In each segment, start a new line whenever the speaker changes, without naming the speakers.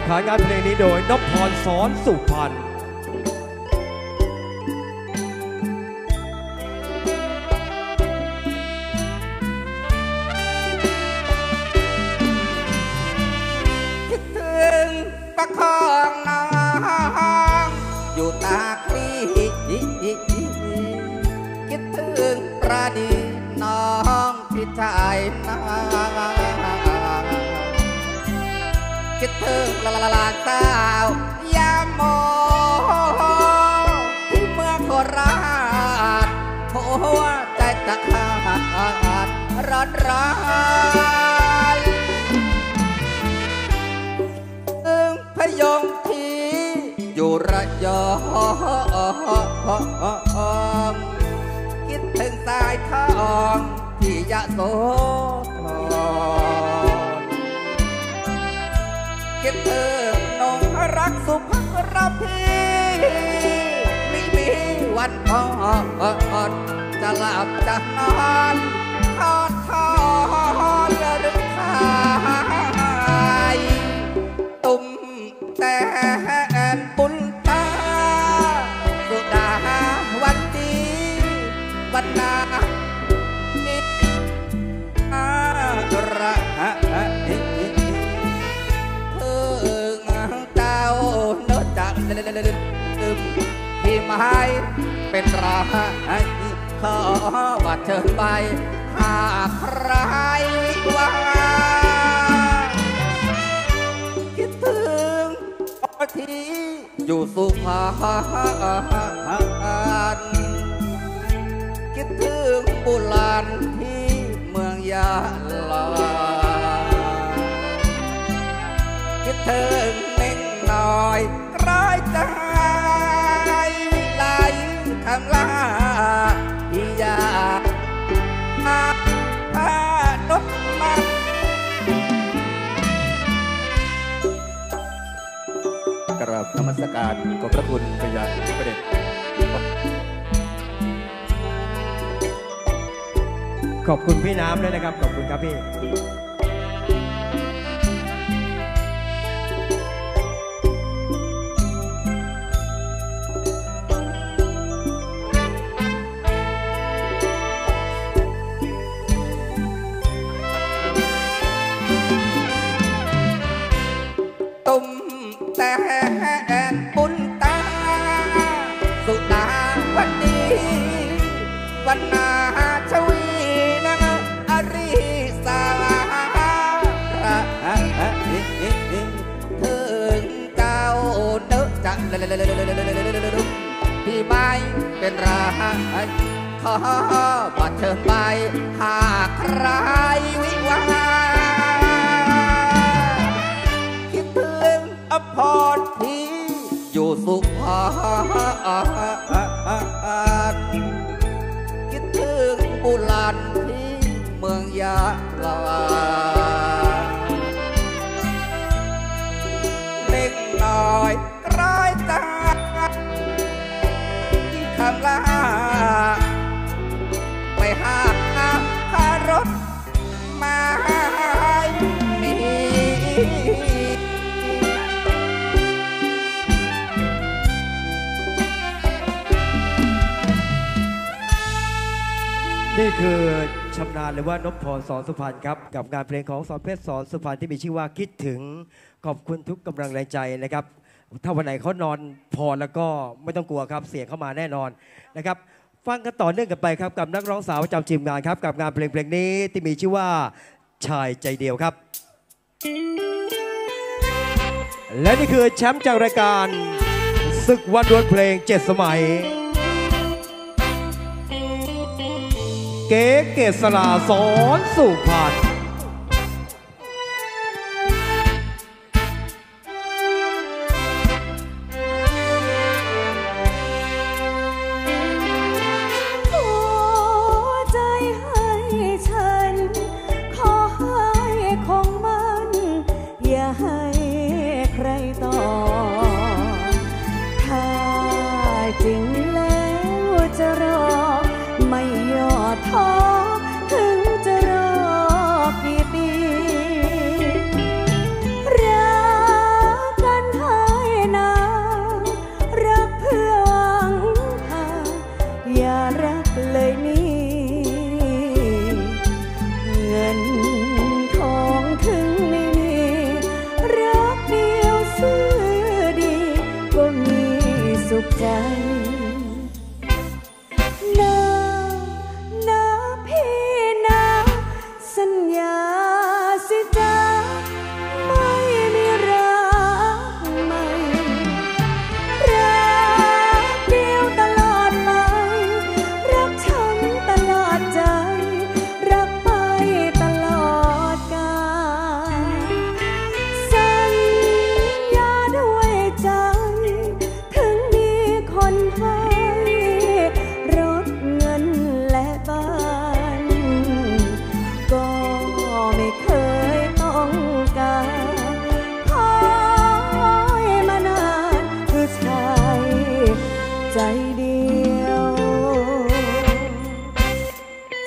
ขานงานเพลงนี้โดยนพพร สอนสุพรรณ
คิดถึงประคองน้องอยู่ตาคลีคิดถึงประดีน้องพี่ชายนาคิดถึงลาสาวยามโมที่เมืองโคราชหัวใจจะขาดร้อนพยงทีอยู่ระยองคิดถึงสายทองที่ยะโสธรคิดถึงนงรักสุภรพีไม่มีวันพอจะหลับจะนอนทอดหรือทายตุ่มแต่นปุลตาสุดาวันดีวันนาระเจ้าเนื้อจักที่ไม้เป็นราขอบัดเชิญไปหากใครว่าคิดถึงที่อยู่สุพรรณคิดถึงบุราณที่เมืองยะลาคิดถึงเน่งน้อยใกล้ใจไหลคำลาที่อยากมาพานกมากราบนมัสการขอบพระคุณพระยาธิเดช
ขอบคุณพี่น้ำด้วยนะครับขอบคุณครับพี่
ตุ่มแต่นปุลตาสุดาวันดีวันนาชวีนะอริสาระถึงเจ้าเนื้อจังที่ไม่เป็นราขอบัดเชิญไปหากใครวิวาคิดถึงอภรที่อยู่สุพรรณคิดถึงบุราณที่เมืองยะลาเล็กน้อยใกล้ตาที่คำลาไปหาคารถมามี
นี่คือชำนาญหรือว่านพพร สอนสุพรรณครับกับงานเพลงของสอนเพชร สอนสุพรรณที่มีชื่อว่าคิดถึงขอบคุณทุกกำลังแรงใจนะครับถ้าวันไหนเขานอนพอแล้วก็ไม่ต้องกลัวครับเสียงเข้ามาแน่นอนนะครับฟังกันต่อเนื่องกันไปครับกับนักร้องสาวประจำทีมงานครับกับงานเพลงนี้ที่มีชื่อว่าชายใจเดียวครับและนี่คือแชมป์จากรายการศึกวันดวลเพลง7 สมัยเก๋เกษราสอนสุพรรณ
ใจให้ฉันขอให้คงมันอย่าให้ใครต่อถ้าจริงแล้วจะรอไม่ยอดท้อถึงจะรอ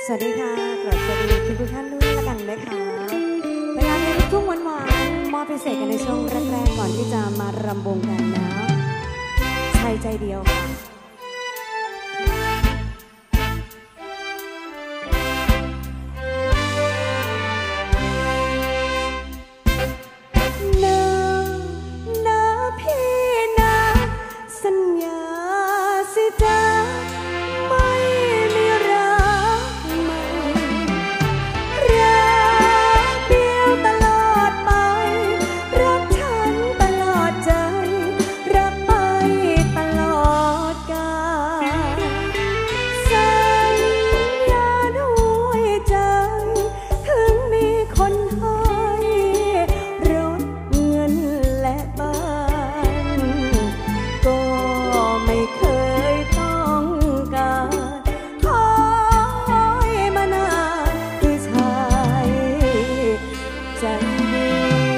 สวัสดีค่ะกราบสวัสดีทุกท่านด้วยละกันนะคะเป็นงานเพลงลูกทุ่งหวานๆมอบพิเศษกันในช่วงแรกๆก่อนที่จะมารำวงกันนะชายใจเดียวค่ะนะพี่นะสัญญาสิจ๊ะไม่มีรักใหม่รักเดียวตลอดไปรักฉันตลอดใจรักไปตลอดกาลสัญญาด้วยใจถึงมีคนให้รถเงินและบ้านก็ไม่เคยต้องการคอยมานานคือชายใจเดี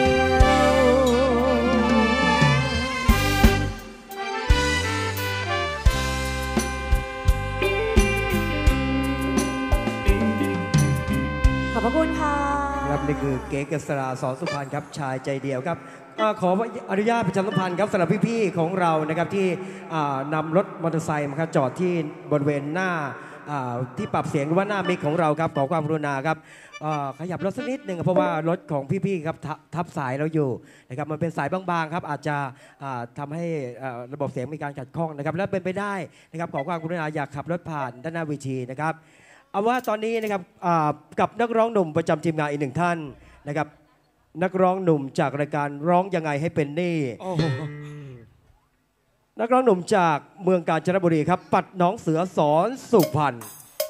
ยวขอบพระคุณค่ะ
ครับนี่คือเก๋กษราสอนสุพรรณครับชายใจเดียวครับขออนุญาตประชาสัมพันธ์ครับสำหรับพี่ๆของเรานะครับที่นำรถมอเตอร์ไซค์มาครับจอดที่บริเวณหน้าที่ปรับเสียงหรือว่าหน้ามิกของเราครับขอความกรุณาครับขยับรถสักนิดหนึ่งเพราะว่ารถของพี่ๆครับทับสายเราอยู่นะครับมันเป็นสายบางๆครับอาจจะทำให้ระบบเสียงมีการขัดข้องนะครับและเป็นไปได้นะครับขอความกรุณาอยากขับรถผ่านด้านหน้าเวทีนะครับเอาว่าตอนนี้นะครับกับนักร้องหนุ่มประจำทีมงานอีกหนึ่งท่านนะครับนักร้องหนุ่มจากรายการร้องยังไงให้เป็นหนี้นักร้องหนุ่มจากเมืองกาญจนบุรีครับปัดน้องเสือสอนสุพรรณ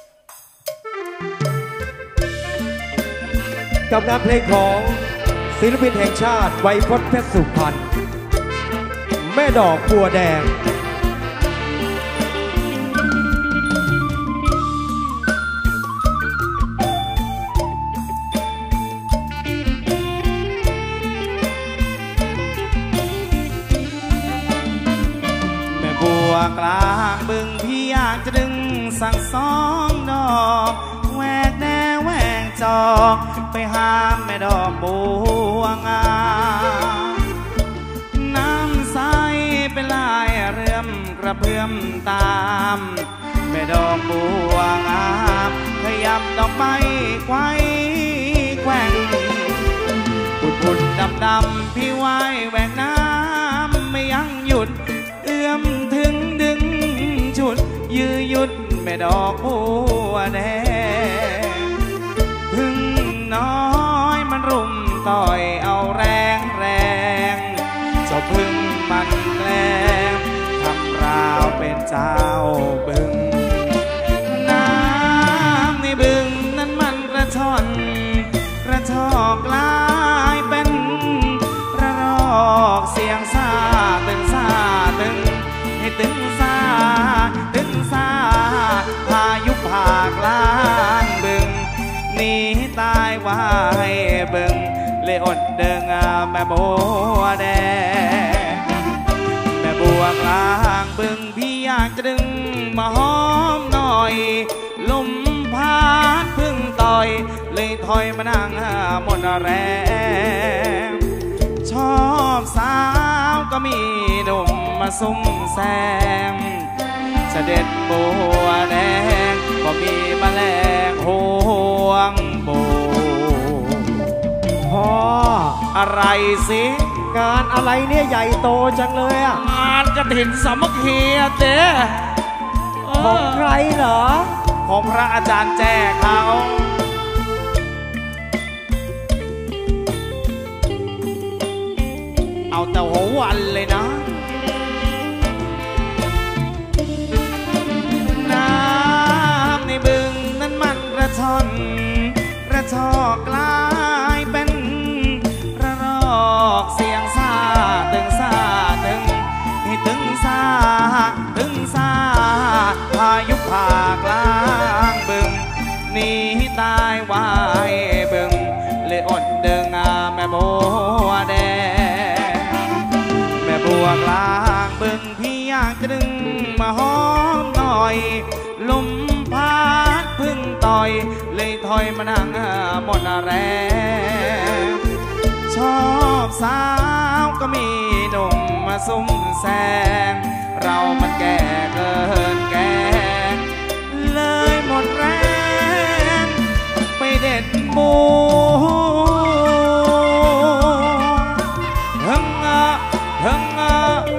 กับงานเพลงของศิลปินแห่งชาติไวยพจน์เพชรสุพรรณแม่ดอกบัวแดง
กลางบึงพี่อยากจะดึงสั่งสองดอกแหวกแนวแหวกจอกไปหาแม่ดอกบัวงามน้ำใสเป็นลายเรื่อมกระเพื่อมตามแม่ดอกบัวงามขยับดอกไม้ไขว้แกว่งปุ่นดำพี่ว่ายแหวกน้ำไม่ยั้งหยุดเอื้อมถึงดึงชุดยื้อยุดแม่ดอกบัวแดงพึ่งน้อยมันรุมต่อยเอาแรงเจ้าพึ่งมันแกล้งทำราวเป็นเจ้าบึงน้ำในบึงนั้นมันกระชอนกระชอกกลายเป็นระลอกเสียงซาตึงซาตึงให้ตึงซาพายุผ่ากลางบึงหนีตายว่าให้บึงเลยอดเดิงแม่บัวแดงแม่บัวกลางบึงพี่อยากจะดึงมาหอมหน่อยลมพัดพึ่งต่อยเลยถอยมานั่งหมดแรงชอบสาวก็มีหนุ่มมาซุ่มแซมเสด็จบัวแดงก็มีแมลงห่วงบู
พ่อ
อะไรสิ
งานอะไรเนี่ยใหญ่โตจังเลยอ่ะ
งานกฐินสามัคคีเต้
ของใครเหรอ
ของพระอาจารย์แจ้เขาเอาแต่หัววันเลยนะน้ำในบึงนั้นมันกระชอนกระชอกกลายเป็นระลอกเสียงซาตึงให้ตึงซาพายุผ่ากลางบึงหนีตายว่ายบึงเลยอดเดิงแม่บัวแดงแม่บัวกลางบึงพี่อยากจะดึงมาหอมหน่อยลมพัดพึ่งต่อยอยเลยถอยมานั่งหมดแรงชอบสาวก็มีหนุ่มมาซุ่มแซงเรามันแก่เกินแกงเลยหมดแรงไปเด็ดบูฮึงอะฮึงอะ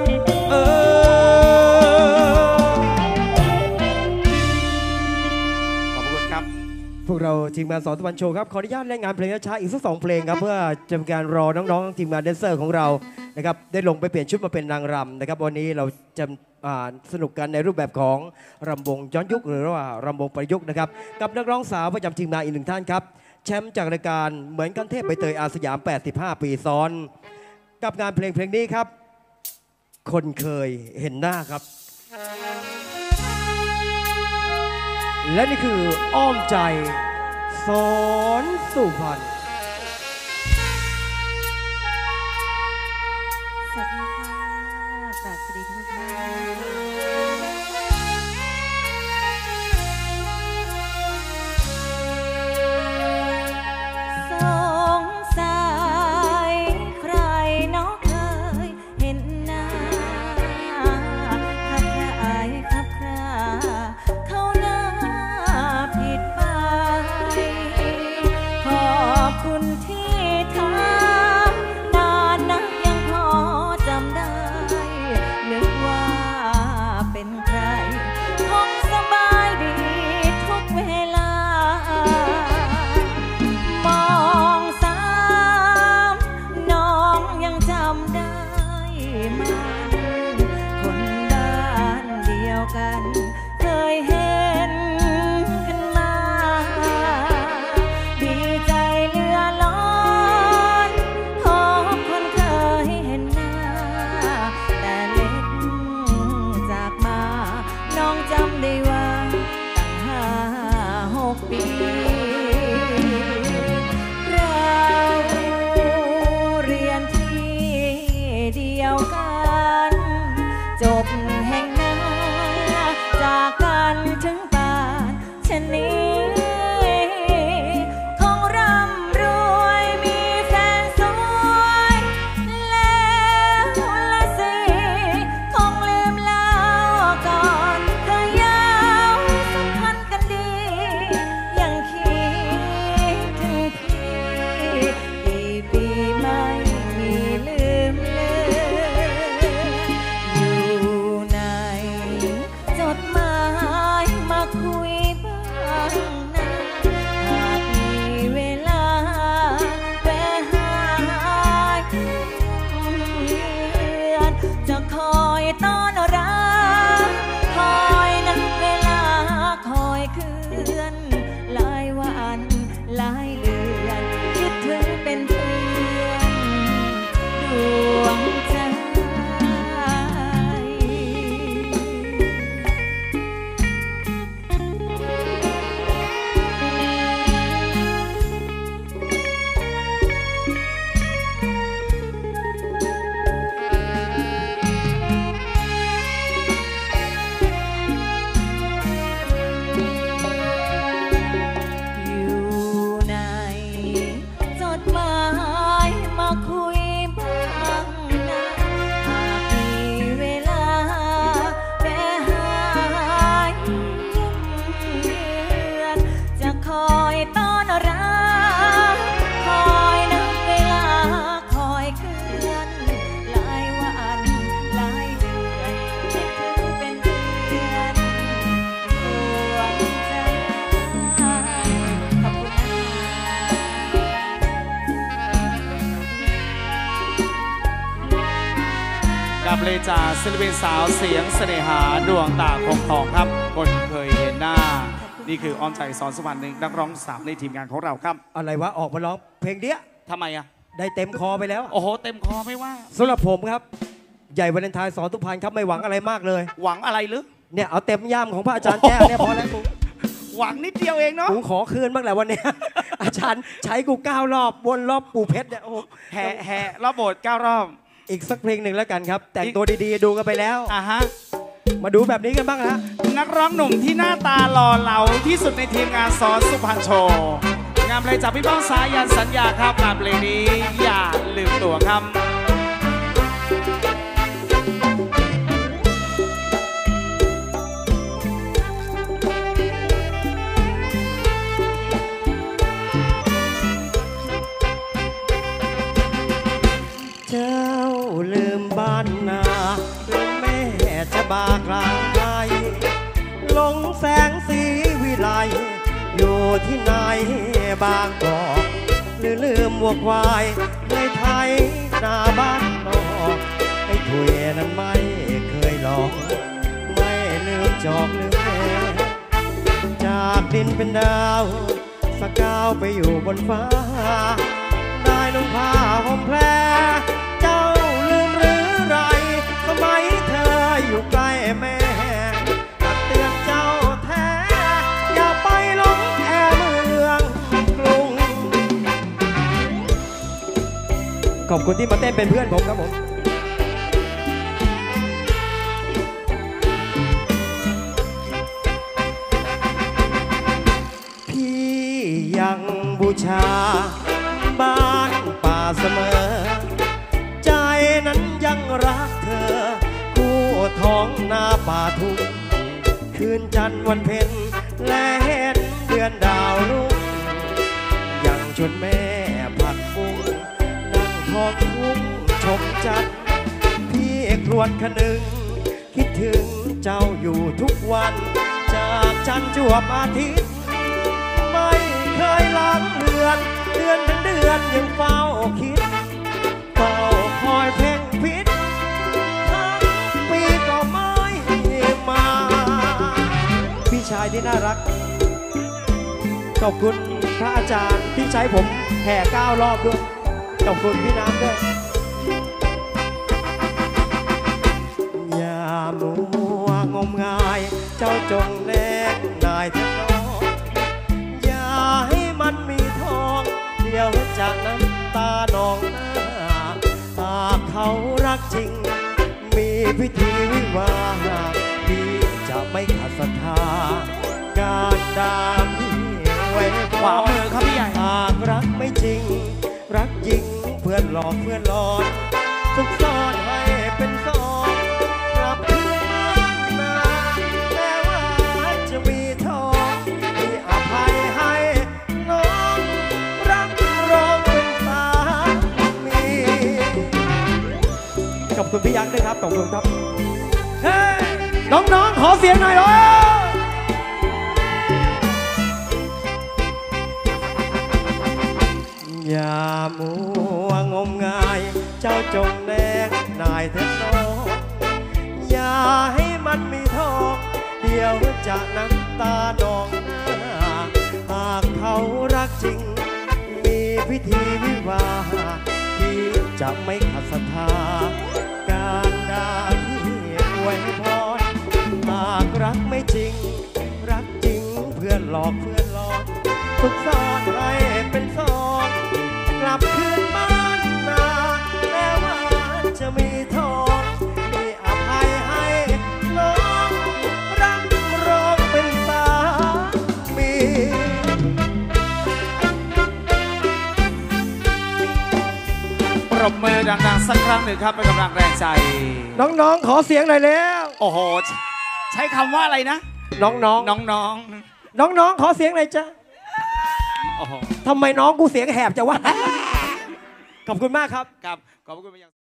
ขอบคุณครับ
พวกเราทีมงานสอนสุพรรณโชว์ครับขออนุญาตเล่นงานเพลงช้าอีกสัก2 เพลงครับเพื่อจะเป็นการรอน้องๆทีมงานแดนเซอร์ของเรานะครับได้ลงไปเปลี่ยนชุดมาเป็นนางรำนะครับวันนี้เราจะสนุกกันในรูปแบบของรำวงย้อนยุคหรือว่ารำวงประยุกต์นะครับกับนักร้องสาวประจำทีมงานอีก1 ท่านครับแชมป์จากรายการเหมือนกันเทพใบเตยอาสยาม85 ปีซ้อนกับงานเพลงนี้ครับคนเคยเห็นหน้าครับและนี่คืออ้อมใจสอนสุพรรณ
สวัสดีค่ะกราบสวัสดีทุกท่านสงสัยใครน้องเคยเห็นหน้าขับใครขับใครเข้าหน้าผิดไปขอบคุณที่ถามนานนักยังพอจำได้นึกว่าเป็นใครคงสบายดีทุกเวลามองซ้ำน้องยังจำได้ไหมคนบ้านเดียวกันเคยเห็นกันมาดีใจเหลือล้นพบคนเคยเห็นหน้าแต่เล็กจากมาน้องจำได้ว่าตั้ง5-6 ปีเราเรียนที่เดียวกันจบแห่งหน้าจากกันถึงป่านชะนี้คงร่ำรวยมีแฟนสวยแล้วละสิคงลืมเล่าก่อนเคยยาวสัมพันธ์กันดียังคิดถึงพี่กี่ปีไม่มีลืมเลยอยู่ในจดหมายมาคุยบ้างนะหากมีเวลาแวะหาเยือนจะคอยต้อนรับคอยนับเวลาคอยคืนหลายวันหลายเดือนคิดถึงเป็นเพื่อนดวงใจ
กับเลยจากศิลปินสาวเสียงเสน่หาดวงตาคงทองครับคนเคยเห็นหน้านี่คืออ้อมใจสอนสุพรรณหนึ่งนักร้องสาวในทีมงานของเราครับ
อะไรวะออกมาร้องเพลงเนี้ย
ทำไมอะ
ได้เต็มคอไปแล้ว
โอ้โหเต็มคอไม่ว่า
สำหรับผมครับใหญ่วาเลนไทน์สอนสุพรรณครับไม่หวังอะไรมากเลย
หวังอะไรหรือ
เนี่ยเอาเต็มย่ำของพระอาจารย์แก้วเนี่ยพอแล้วกู
หวังนิดเดียวเองเนาะ
กูขอคืนบ้างแหละวันนี้อาจารย์ใช้กู9 รอบวนรอบปู่เพชรเนี่ยโอ้
แห่รอบโบสถ์9 รอบ
อีกสักเพลงหนึ่งแล้วกันครับแต่งตัวดีๆดูกันไปแล้ว
ฮะ
มาดูแบบนี้กันบ้างนะ
นักร้องหนุ่มที่หน้าตาหล่อเหลาที่สุดในทีมงานสอนสุพรรณโชว์งานเพลงจากพี่ป้องสายันสัญญาครับงานเพลงนี้อย่าลืมตัวครับ
เจ้าลืมบ้านนาลืมแม่จะบากลางไกลหลงแสงสีวิไลอยู่ที่ไหนบางกอกหรือลืมวัวควายในไทยหน้าบ้านนอกไอ้ถุยนั้นไม่เคยหลอกไม่ลืมจอกลืมแม่จากดินเป็นดาวสกาวไปอยู่บนฟ้าได้นุ่งผ้าห่มแพรเจ้าลืมหรือไรสมัยเธออยู่ใกล้แม่ตักเตือนเจ้าแท้อย่าไปหลงแอเมืองกรุงขอบคุณที่มาเต้นเป็นเพื่อนผมครับผมพี่ยังบูชาบ้านป่าเสมอใจนั้นยังรักเธอคู่ท้องนาป่าทุ่งคืนจันทร์วันเพ็ญและเห็นเดือนดาวรุ่งยังชวนแม่ผัดฟุ้งนั่งท้องทุ่งชมจันทร์พี่ครวญคนึงคิดถึงเจ้าอยู่ทุกวันจากจันทร์จวบอาทิตย์ไม่เคยล้างเลือนเดือนเป็นเดือนยังเฝ้าคิดเฝ้าคอยเพ่งพิษทั้งปีก็ไม่มาพี่ชายที่น่ารักขอบคุณพระอาจารย์ที่ใช้ผมแห่9 รอบด้วยขอบคุณพี่น้ำด้วยอย่ามัวงมงายเจ้าจงแนกนายเถิดน้องอย่าให้มันมีทองเดี๋ยวจะน้ำตานองหน้าหากเขารักจริงมีพิธีวิวาห์พี่จะไม่ขาดศรัทธาการดามพี่ไว้ขวามือครับพี่ใหญ่หากรักไม่จริงรักจริงเพื่อนหลอกเพื่อนหลอนซุกซ่อนให้เป็นซองกลับคืนมานาแม้ว่าจะมีทองมีอภัยให้น้องรักรองเป็นสามีขอบคุณพี่ยักษ์ด้วยครับขอบคุณครับเฮ้น้องๆขอเสียงหน่อยเลยอย่ามัวงมงายเจ้าจงแนกนายเถิดน้องอย่าให้มันมีทองเดี๋ยวจะน้ำตานองหน้าหากเขารักจริงมีพิธีวิวาห์ที่จะไม่ขัดศรัทธาการดาที่อวยพรหากรักไม่จริงรักจริงเพื่อนหลอกเพื่อนหลอกทุกซ่อนให้เป็นซอนกลับคืนบ้านนาแม้ว่าจะมีทองมีอภัยให้น้องรักรองเป็นสามี
ปรบมือดังๆสักครั้งหนึ่งครับเป็นกำลังแรงใจ
น้องๆขอเสียงหน่อยแล้ว
โอ้โหใช้คำว่าอะไรนะ
น้องขอเสียงหน่อยจ้ะทำไมน้องกูเสียงแหบจะวะขอบคุณมากครับ
ขอบคุณ